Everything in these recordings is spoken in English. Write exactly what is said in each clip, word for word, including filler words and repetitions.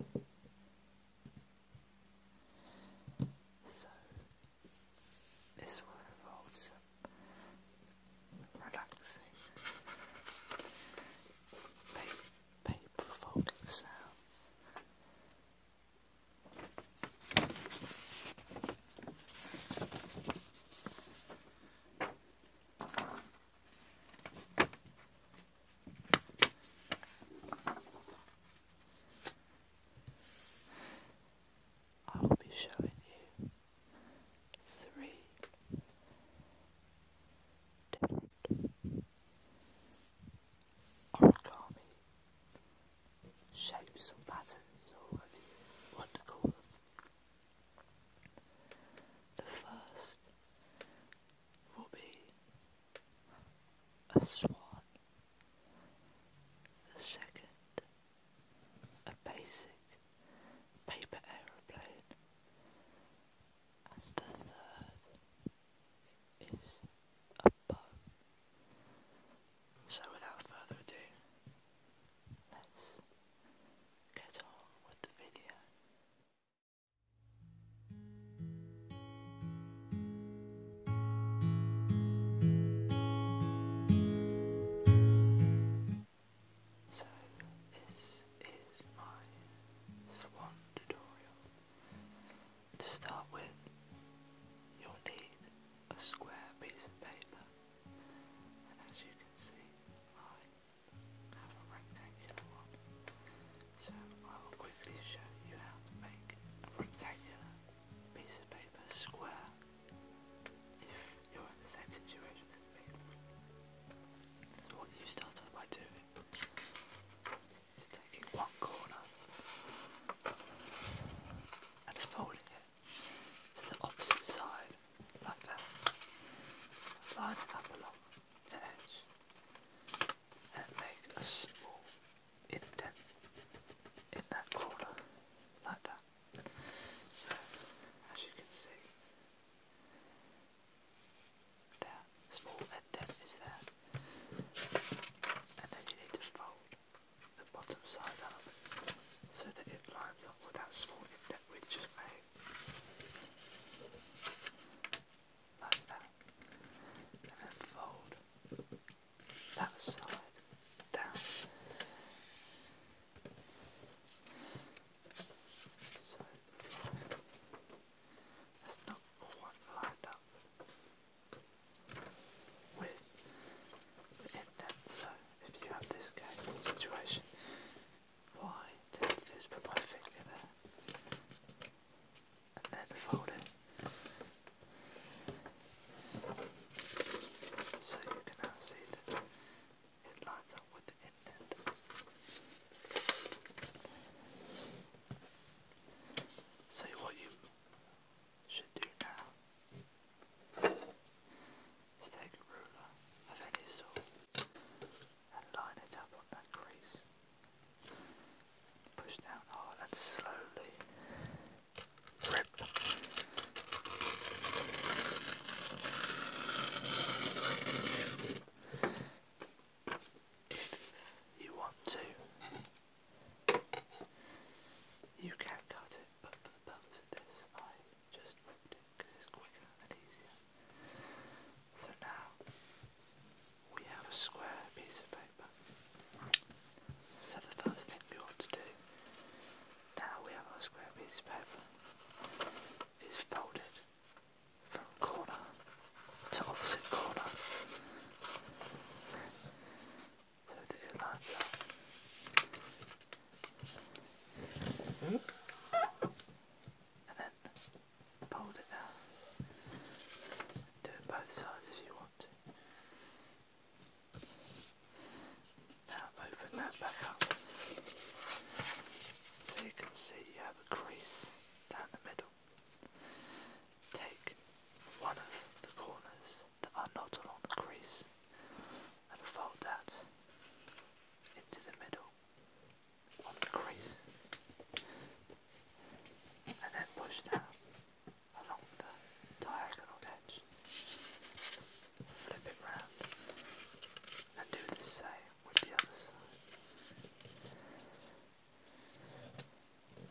So this will involve some relaxing paper folding sounds. I will be showing you three different origami shapes or patterns, or whatever you want to call them. The first will be a swan, the second a basic paper aeroplane, and the third is a bow. So without further ado, let's get on with the video. So this is my swan tutorial. To start with, you'll need a square piece of paper, and as you can see, I have a rectangular one. So I'll quickly show you how to make a rectangular piece of paper square if you're in the same situation as me. So what you start off by doing is taking one corner and folding it to the opposite side like that. Line it up along the edge and make a small indent in that corner like that. So as you can see, that small indent is there, and then you need to fold the bottom side up so that it lines up with that small indent we just made, like that, and then fold that side down. So that's not quite lined up with the indent, so if you have this kind of situation, what I tend to do is put my finger there and then fold it so you can now see that it lines up with the indent. So what you should do now is take a ruler of any sort and line it up on that crease. Push down hard and slowly rip. If you want to, you can cut it, but for the purpose of this, I just ripped it because it's quicker and easier. So now we have a square piece of paper. So the first thing we want to do, now we have our square piece of paper, is fold it from corner to opposite corner so that it lines up. And then fold it down. Do it both sides if you want to. Now open that back up. So you can see you have a crease down the middle. Take one of the corners that are not along the crease and fold that into the middle of the crease, and then push down along the diagonal edge. Flip it round and do the same with the other side.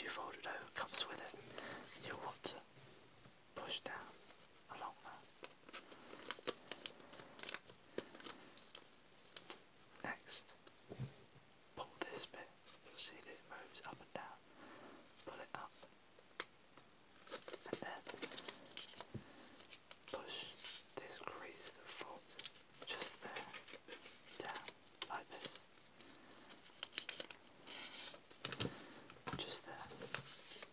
you fold it over, comes with it. You'll want to push down along that. Next, pull this bit. You'll see that it moves up and down. Pull it up, and then push this crease that folds just there down like this. Just there.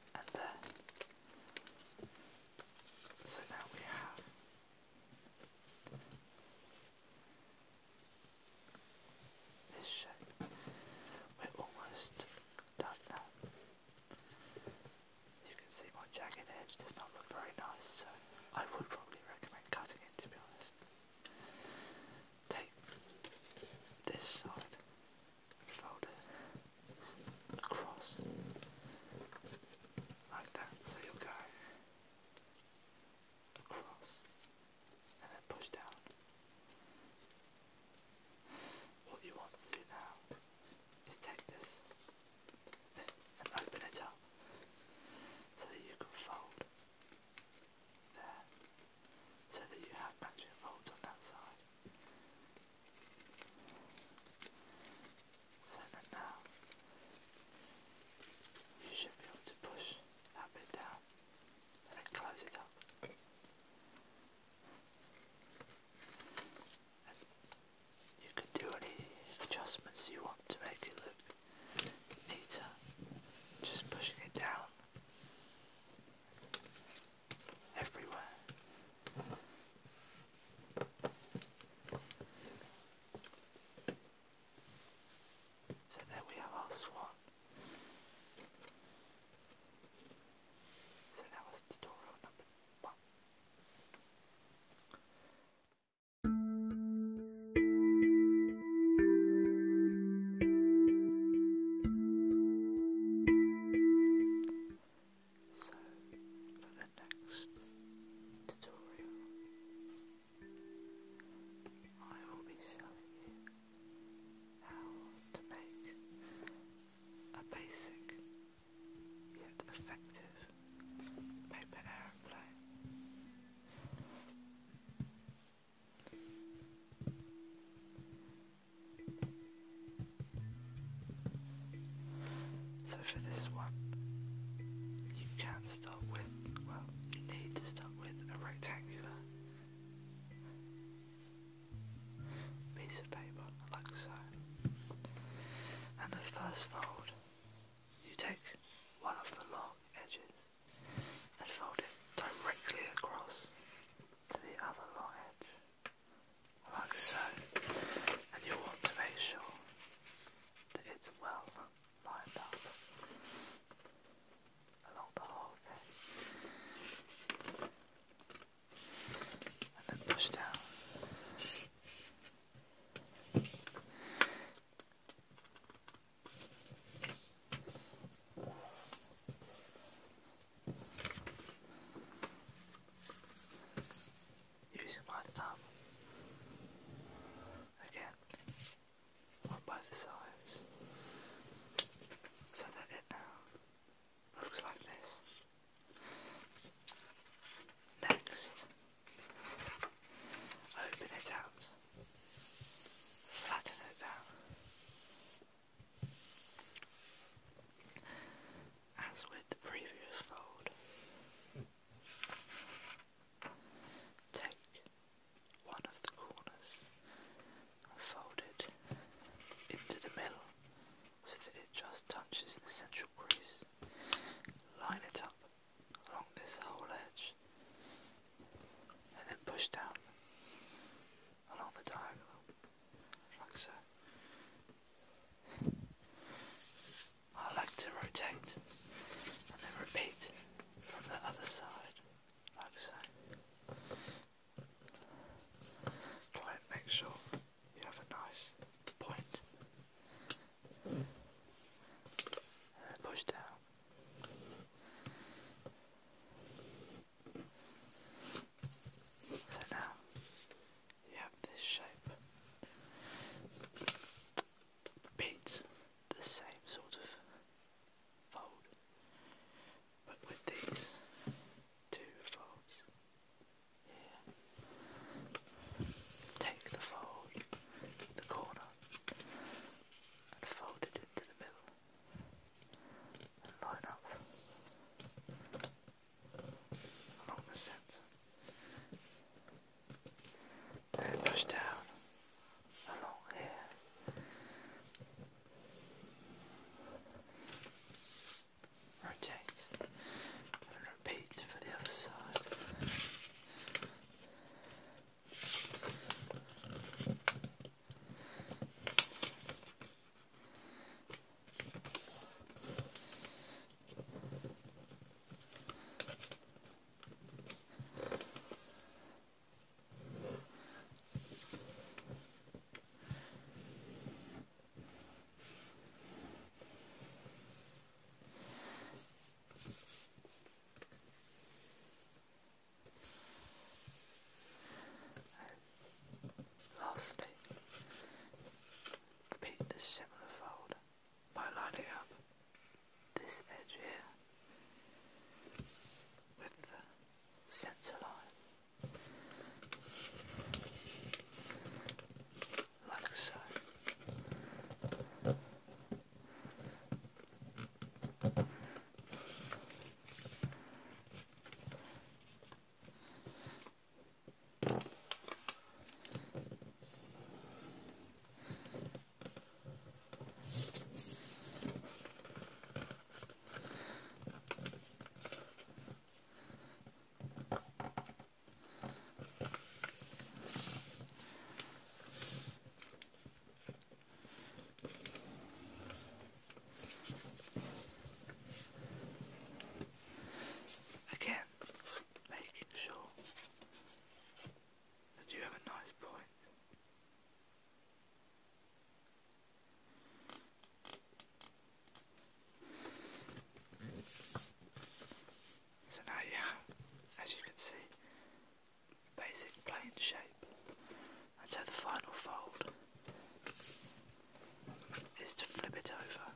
basic plain shape. And so the final fold is to flip it over